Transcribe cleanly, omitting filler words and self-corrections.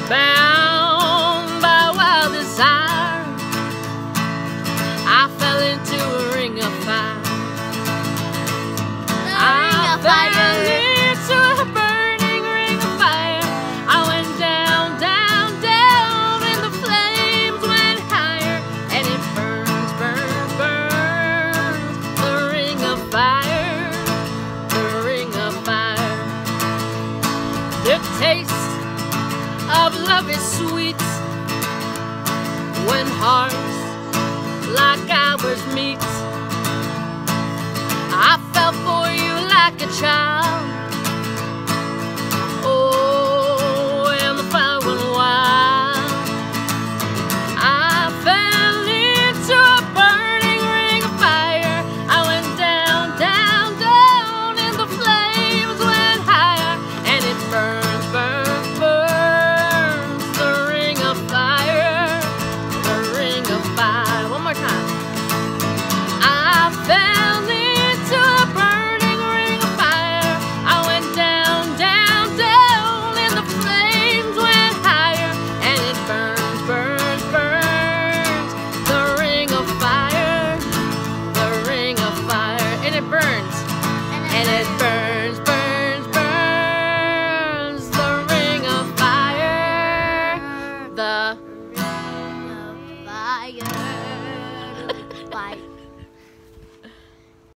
Bound by wild desire, I fell into a ring of fire. I fell into a burning ring of fire. I went down, down, down, and the flames went higher. And it burns, burns, burns, the ring of fire, the ring of fire. The taste of love is sweet when hearts like ours meet. I fell for you like a child,